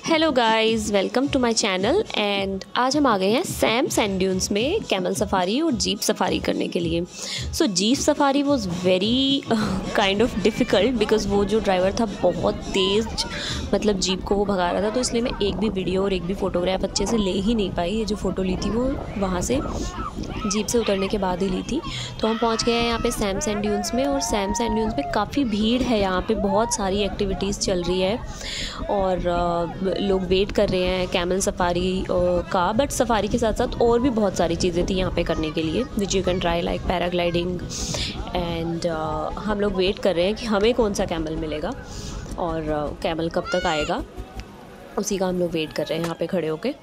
Hello guys, welcome to my channel. And आज हम आ गए हैं सैम सैंड ड्यून्स में कैमल सफारी और जीप सफारी करने के लिए। So jeep safari was very kind of difficult because वो जो ड्राइवर था बहुत तेज़ मतलब जीप को वो भगा रहा था, तो इसलिए मैं एक भी वीडियो और एक भी फ़ोटोग्राफ अच्छे से ले ही नहीं पाई। ये जो फ़ोटो ली थी वो वहाँ से जीप से उतरने के बाद ही ली थी। तो हम पहुँच गए हैं यहाँ पे सैम सैंड ड्यून्स में, और सैम सैंड ड्यून्स में काफ़ी भीड़ है। यहाँ पे बहुत सारी एक्टिविटीज़ चल रही है और लोग वेट कर रहे हैं कैमल सफारी का। बट सफारी के साथ साथ और भी बहुत सारी चीज़ें थी यहाँ पे करने के लिए, which you can try like paragliding. And हम लोग वेट कर रहे हैं कि हमें कौन सा कैमल मिलेगा और कैमल कब तक आएगा, उसी का हम लोग वेट कर रहे हैं यहाँ पे खड़े होके।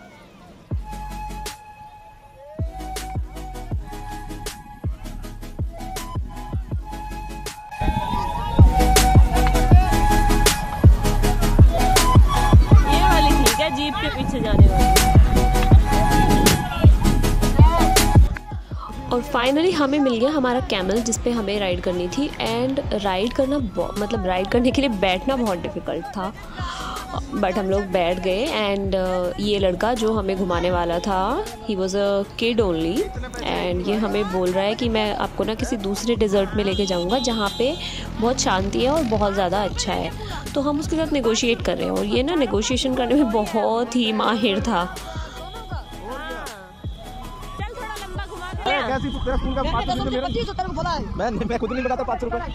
जीप के पीछे जाने वाली। और फाइनली हमें मिल गया हमारा कैमल जिस पे हमें राइड करनी थी। एंड राइड करना मतलब राइड करने के लिए बैठना बहुत डिफ़िकल्ट था, बट हम लोग बैठ गए। एंड ये लड़का जो हमें घुमाने वाला था, he was a kid only. And ये हमें बोल रहा है कि मैं आपको ना किसी दूसरे डेजर्ट में लेके जाऊंगा जहाँ पे बहुत शांति है और बहुत ज़्यादा अच्छा है। तो हम उसके साथ नेगोशिएट कर रहे हैं, और ये ना नेगोशिएशन करने में बहुत ही माहिर था। मैं खुद नहीं बताता 5 रुपए।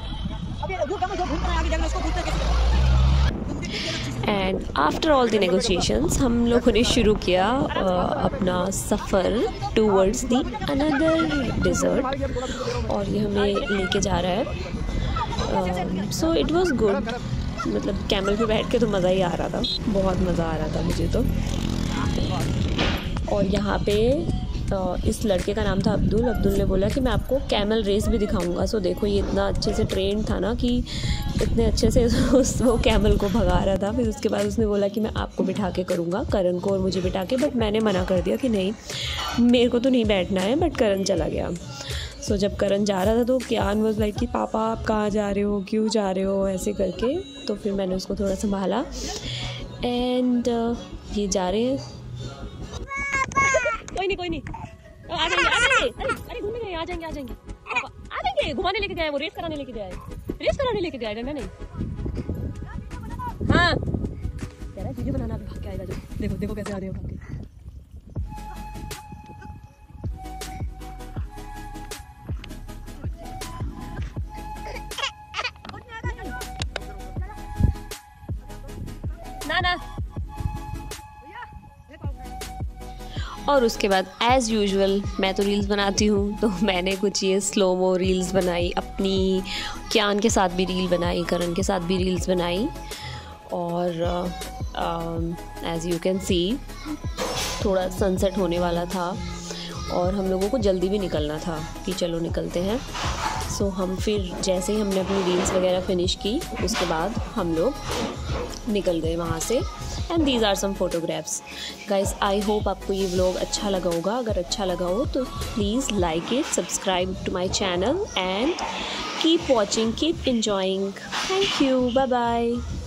And after all the negotiations हम लोगों ने शुरू किया अपना सफ़र टूवर्ड्स दी अनदर डेजर्ट, और ये हमें लेके जा रहा है। सो इट वाज गुड, मतलब कैमल पे बैठ के तो मज़ा ही आ रहा था, बहुत मज़ा आ रहा था मुझे तो। और यहाँ पे इस लड़के का नाम था अब्दुल ने बोला कि मैं आपको कैमल रेस भी दिखाऊंगा। सो देखो ये इतना अच्छे से ट्रेन था ना कि इतने अच्छे से वो कैमल को भगा रहा था। फिर उसके बाद उसने बोला कि मैं आपको बिठा के करूँगा, करण को और मुझे बिठा के। बट मैंने मना कर दिया कि नहीं, मेरे को तो नहीं बैठना है। बट करण चला गया। सो जब करण जा रहा था तो कियान वाज लाइक कि पापा आप कहाँ जा रहे हो, क्यों जा रहे हो, ऐसे करके। तो फिर मैंने उसको थोड़ा संभाला। एंड ये जा रहे हैं। कोई नहीं आ जाएंगे। अरे घूमने गए, आ जाएंगे पापा आ जाएंगे। घुमाने लेके गए, वो रेस कराने लेके गए डंडा नहीं। हाँ कह रहा है वीडियो बनाना, भाग के आएगा जो। देखो कैसे आ रहे हो भाग के। ना और उसके बाद एज़ यूजुअल मैं तो रील्स बनाती हूँ, तो मैंने कुछ ये स्लोमो रील्स बनाई अपनी। कियान के साथ भी रील बनाई, करण के साथ भी रील्स बनाई। और एज़ यू कैन सी थोड़ा सनसेट होने वाला था और हम लोगों को जल्दी भी निकलना था कि चलो निकलते हैं। सो हम फिर जैसे ही हमने अपनी रील्स वगैरह फिनिश की, उसके बाद हम लोग निकल गए वहाँ से। And these are some photographs guys. I hope आपको ये व्लॉग अच्छा लगा होगा। अगर अच्छा लगा हो तो please like it, subscribe to my channel and keep watching, keep enjoying. Thank you. Bye bye.